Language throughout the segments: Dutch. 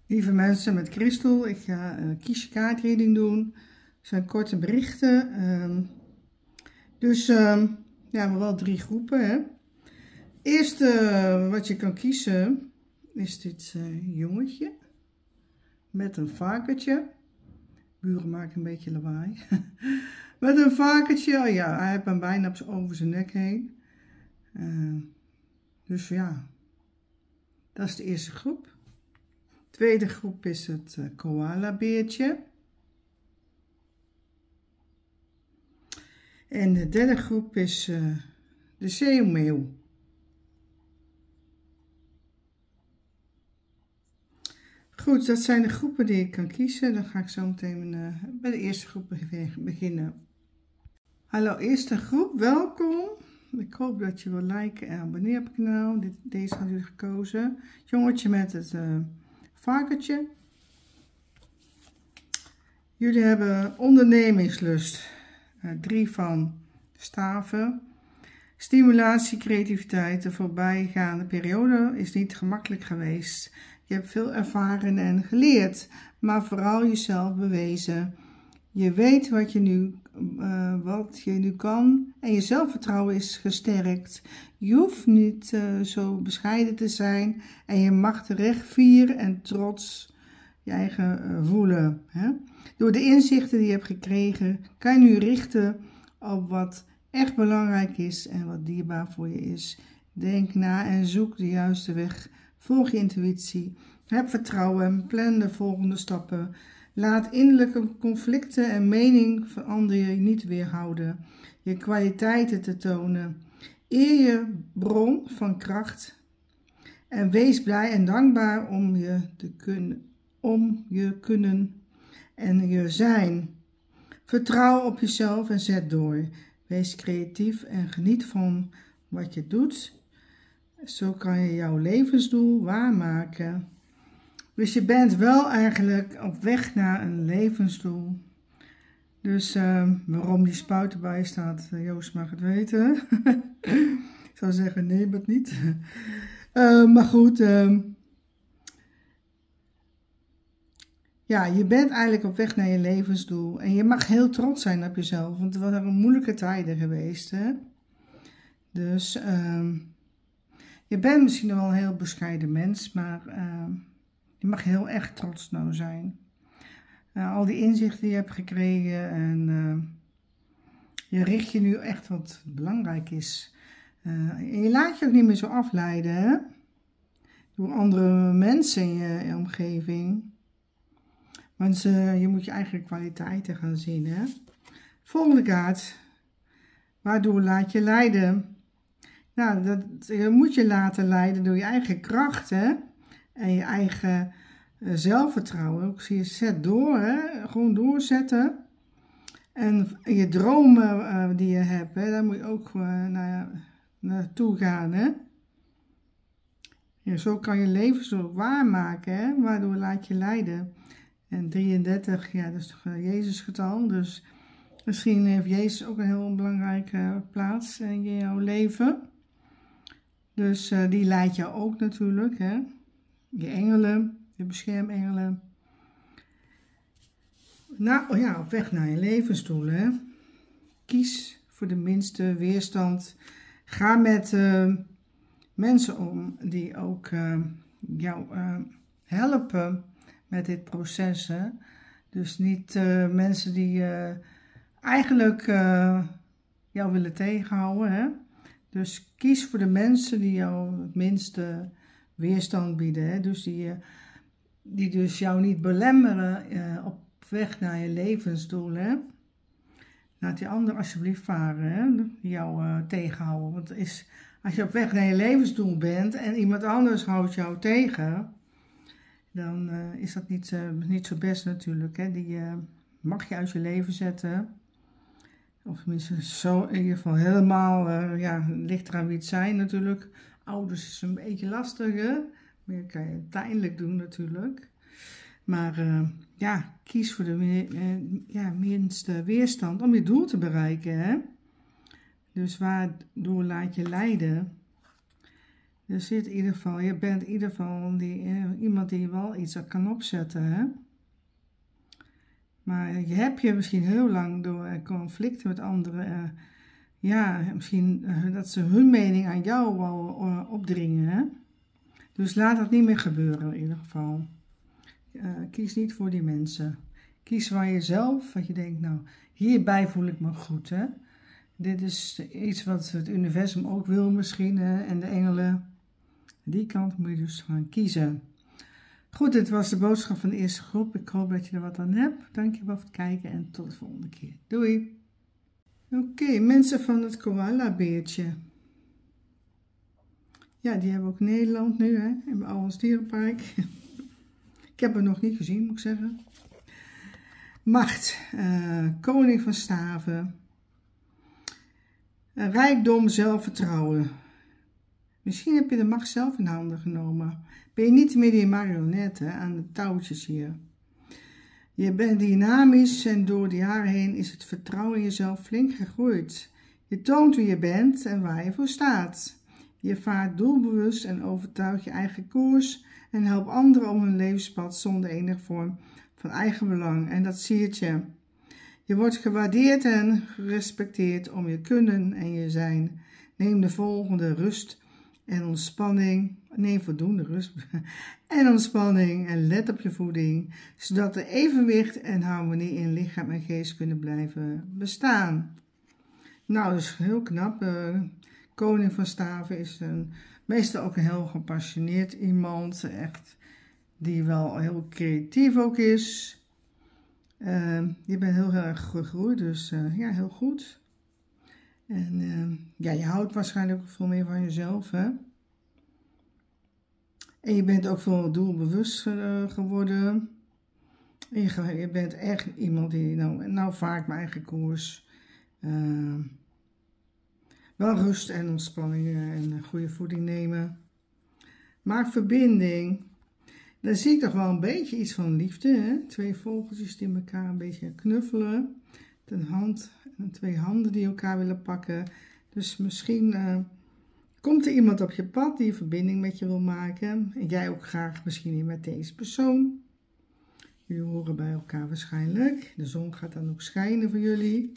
Lieve mensen, met Christel, ik ga kies-je-kaartreading doen. Het zijn korte berichten. Ja, maar wel 3 groepen. Hè. Eerste wat je kan kiezen is dit jongetje met een varkentje. Buren maken een beetje lawaai. Met een varkentje, oh ja, hij heeft hem bijna over zijn nek heen. Dus ja, dat is de eerste groep. Tweede groep is het koala-beertje. En de derde groep is de zeemeeuw. Goed, dat zijn de groepen die ik kan kiezen. Dan ga ik zo meteen bij de eerste groep beginnen. Hallo eerste groep, welkom. Ik hoop dat je wil liken en abonneren op het kanaal. Deze had u gekozen. Jongetje met het varkentje. Jullie hebben ondernemingslust. 3 van staven. Stimulatie, creativiteit. De voorbijgaande periode is niet gemakkelijk geweest. Je hebt veel ervaren en geleerd, maar vooral jezelf bewezen. Je weet wat je nu kan en je zelfvertrouwen is gesterkt. Je hoeft niet zo bescheiden te zijn en je mag terecht fier en trots je eigen voelen. Hè? Door de inzichten die je hebt gekregen, kan je nu richten op wat echt belangrijk is en wat dierbaar voor je is. Denk na en zoek de juiste weg. Volg je intuïtie. Heb vertrouwen. Plan de volgende stappen. Laat innerlijke conflicten en mening van anderen je niet weerhouden. Je kwaliteiten te tonen. Eer je bron van kracht. En wees blij en dankbaar om je kunnen en je zijn. Vertrouw op jezelf en zet door. Wees creatief en geniet van wat je doet. Zo kan je jouw levensdoel waarmaken. Dus je bent wel eigenlijk op weg naar een levensdoel. Dus waarom die spuit erbij staat, Joost mag het weten. Ik zou zeggen nee, maar niet. Maar goed, ja, je bent eigenlijk op weg naar je levensdoel. En je mag heel trots zijn op jezelf, want het waren moeilijke tijden geweest. Hè? Dus je bent misschien wel een heel bescheiden mens, maar je mag heel erg trots nou zijn. Al die inzichten die je hebt gekregen en je richt je nu echt wat belangrijk is. En je laat je ook niet meer zo afleiden, hè? Door andere mensen in je omgeving. Want je moet je eigen kwaliteiten gaan zien, hè? Volgende kaart. Waardoor laat je leiden? Nou, je moet je laten leiden door je eigen kracht, hè? En je eigen zelfvertrouwen. Ook zie je, zet door, hè? Gewoon doorzetten. En je dromen die je hebt, hè? Daar moet je ook naartoe gaan, hè? Ja, zo kan je levensdoel waarmaken, hè? Waardoor laat je leiden. En 33, ja, dat is toch Jezus getal. Dus misschien heeft Jezus ook een heel belangrijke plaats in jouw leven. Dus die leidt jou ook natuurlijk, hè. Je engelen, je beschermengelen. Nou ja, op weg naar je levensdoel, hè. Kies voor de minste weerstand. Ga met mensen om die ook jou helpen met dit proces. Hè. Dus niet mensen die eigenlijk jou willen tegenhouden. Hè. Dus kies voor de mensen die jou het minste weerstand bieden. Hè. Dus die dus jou niet belemmeren op weg naar je levensdoel. Hè. Laat die ander alsjeblieft varen, hè, die jou tegenhouden. Want als je op weg naar je levensdoel bent en iemand anders houdt jou tegen, dan is dat niet zo best natuurlijk. Hè. Die mag je uit je leven zetten. Of tenminste zo in ieder geval helemaal, ja, ligt eraan wie het zijn natuurlijk. Ouders is een beetje lastig, hè. Maar dat kan je uiteindelijk doen natuurlijk. Maar ja, kies voor de minste weerstand om je doel te bereiken, hè. Dus waardoor laat je leiden? Je ziet in ieder geval, je bent in ieder geval iemand die wel iets kan opzetten, hè. Maar je hebt je misschien heel lang door conflicten met anderen, ja, misschien dat ze hun mening aan jou wou opdringen, hè. Dus laat dat niet meer gebeuren in ieder geval. Kies niet voor die mensen. Kies waar je zelf, wat je denkt, nou, hierbij voel ik me goed, hè. Dit is iets wat het universum ook wil misschien, hè? En de engelen. Die kant moet je dus gaan kiezen. Goed, dit was de boodschap van de eerste groep. Ik hoop dat je er wat aan hebt. Dankjewel voor het kijken en tot de volgende keer. Doei! Oké, mensen van het koala-beertje. Ja, die hebben we ook in Nederland nu, hè. In Ouwels Dierenpark. Ik heb hem nog niet gezien, moet ik zeggen. Macht, koning van staven. Rijkdom, zelfvertrouwen. Misschien heb je de macht zelf in handen genomen. Ben je niet meer die marionet aan de touwtjes hier. Je bent dynamisch en door de jaren heen is het vertrouwen in jezelf flink gegroeid. Je toont wie je bent en waar je voor staat. Je vaart doelbewust en overtuigt je eigen koers en helpt anderen om hun levenspad zonder enige vorm van eigenbelang. En dat siert je. Je wordt gewaardeerd en gerespecteerd om je kunnen en je zijn. Neem de volgende rust en ontspanning. Neem voldoende rust en ontspanning en let op je voeding, zodat er evenwicht en harmonie in lichaam en geest kunnen blijven bestaan. Nou, dus heel knap. Koning van staven is meestal ook een heel gepassioneerd iemand, echt, die wel heel creatief ook is. Je bent heel erg gegroeid, dus ja, heel goed. En ja, je houdt waarschijnlijk ook veel meer van jezelf, hè. En je bent ook veel doelbewust geworden. En je bent echt iemand die, nou vaak mijn eigen koers. Wel rust en ontspanning en goede voeding nemen. Maar verbinding. Dan zie ik toch wel een beetje iets van liefde, hè? Twee vogeltjes die elkaar een beetje knuffelen. Twee handen die elkaar willen pakken. Dus misschien komt er iemand op je pad die een verbinding met je wil maken. En jij ook graag misschien met deze persoon. Jullie horen bij elkaar waarschijnlijk. De zon gaat dan ook schijnen voor jullie.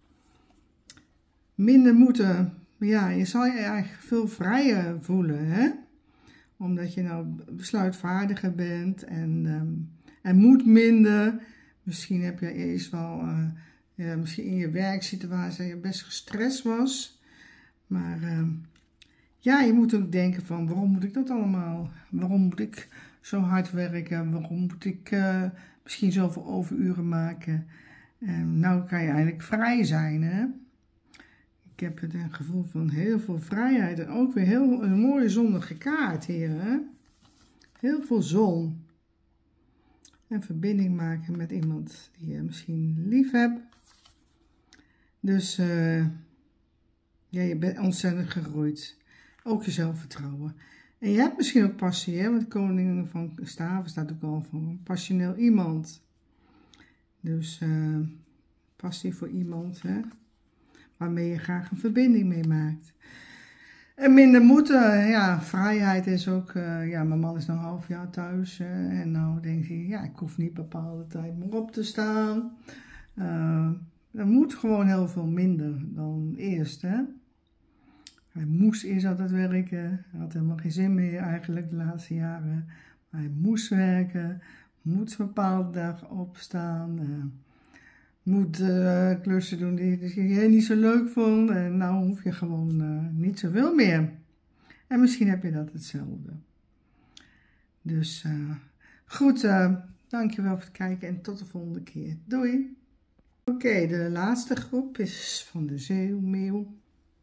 Minder moeten. Ja, je zal je eigenlijk veel vrijer voelen, hè? Omdat je nou besluitvaardiger bent en moet minder. Misschien heb je eerst wel, misschien in je werksituatie je best gestrest was. Maar ja, je moet ook denken van, waarom moet ik dat allemaal? Waarom moet ik zo hard werken? Waarom moet ik misschien zoveel overuren maken? Nou kan je eigenlijk vrij zijn, hè? Ik heb het een gevoel van heel veel vrijheid en ook weer een mooie zonnige kaart hier, hè? Heel veel zon. En verbinding maken met iemand die je misschien lief hebt. Dus ja, je bent ontzettend gegroeid. Ook je zelfvertrouwen. En je hebt misschien ook passie, hè? Want de koning van staven staat ook al voor een passioneel iemand. Dus passie voor iemand, hè? Waarmee je graag een verbinding mee maakt. En minder moeten, ja, vrijheid is ook, ja, mijn man is nog een half jaar thuis. En nou denkt hij, ja, ik hoef niet bepaalde tijd meer op te staan. Er moet gewoon heel veel minder dan eerst, hè. Hij moest eerst altijd werken, hij had helemaal geen zin meer eigenlijk de laatste jaren. Maar hij moest werken, moet een bepaalde dag opstaan. Moet klussen doen die je niet zo leuk vond. En nou hoef je gewoon niet zoveel meer. En misschien heb je dat hetzelfde. Dus goed, dankjewel voor het kijken en tot de volgende keer. Doei! Oké, de laatste groep is van de zeemeeuw.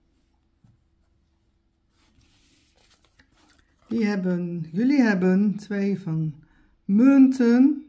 Jullie hebben 2 van munten.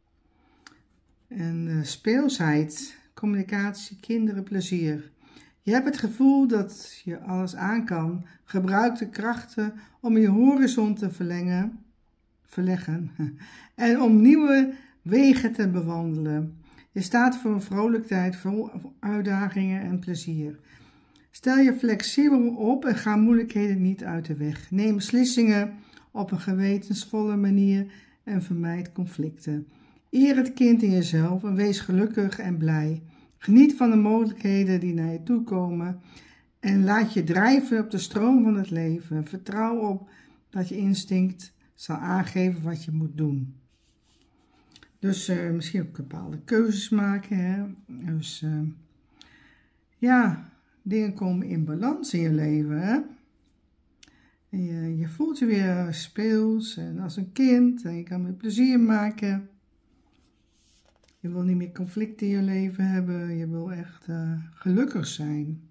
En speelsheid, communicatie, kinderen, plezier. Je hebt het gevoel dat je alles aan kan. Gebruik de krachten om je horizon te verleggen en om nieuwe wegen te bewandelen. Je staat voor vrolijkheid, voor uitdagingen en plezier. Stel je flexibel op en ga moeilijkheden niet uit de weg. Neem beslissingen op een gewetensvolle manier en vermijd conflicten. Eer het kind in jezelf en wees gelukkig en blij. Geniet van de mogelijkheden die naar je toe komen en laat je drijven op de stroom van het leven. Vertrouw op dat je instinct zal aangeven wat je moet doen. Dus misschien ook bepaalde keuzes maken. Hè? Dus ja, dingen komen in balans in je leven. Hè? En je voelt je weer speels en als een kind en je kan met plezier maken. Je wil niet meer conflicten in je leven hebben. Je wil echt gelukkig zijn.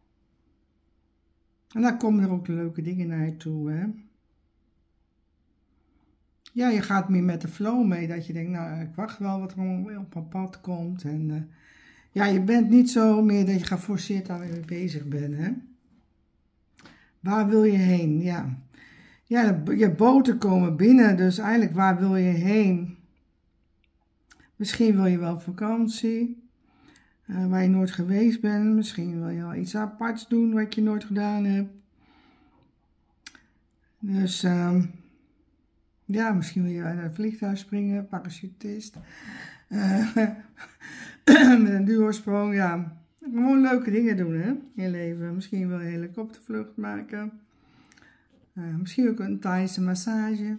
En dan komen er ook leuke dingen naar je toe. Hè? Ja, je gaat meer met de flow mee. Dat je denkt, nou, ik wacht wel wat er op mijn pad komt. En ja, je bent niet zo meer dat je geforceerd daar mee bezig bent. Hè? Waar wil je heen? Ja, je boten komen binnen. Dus eigenlijk, waar wil je heen? Misschien wil je wel vakantie, waar je nooit geweest bent. Misschien wil je wel iets aparts doen wat je nooit gedaan hebt. Dus ja, misschien wil je uit een vliegtuig springen, parachutist. Met een duo-sprong, ja. Gewoon leuke dingen doen, hè, in je leven. Misschien wil je een helikoptervlucht maken. Misschien ook een Thaise massage.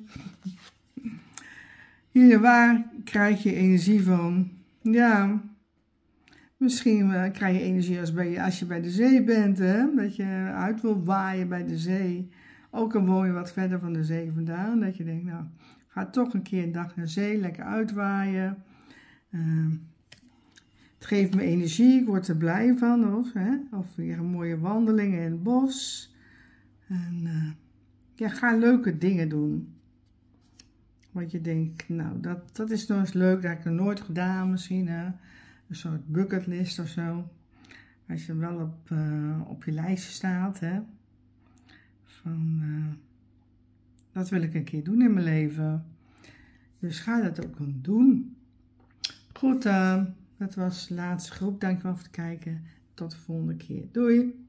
Hier, waar krijg je energie van? Ja, misschien krijg je energie als je bij de zee bent, hè? Dat je uit wil waaien bij de zee. Ook al woon je wat verder van de zee vandaan. Dat je denkt, nou, ga toch een keer een dag naar zee, lekker uitwaaien. Het geeft me energie, ik word er blij van. Of weer een mooie wandeling in het bos. En ja, ga leuke dingen doen. Want je denkt, nou, dat is nog eens leuk, dat heb ik nog nooit gedaan misschien. Hè? Een soort bucketlist of zo. Als je wel op je lijstje staat, hè. Van, dat wil ik een keer doen in mijn leven. Dus ga dat ook doen. Goed, dat was de laatste groep. Dankjewel voor het kijken. Tot de volgende keer. Doei!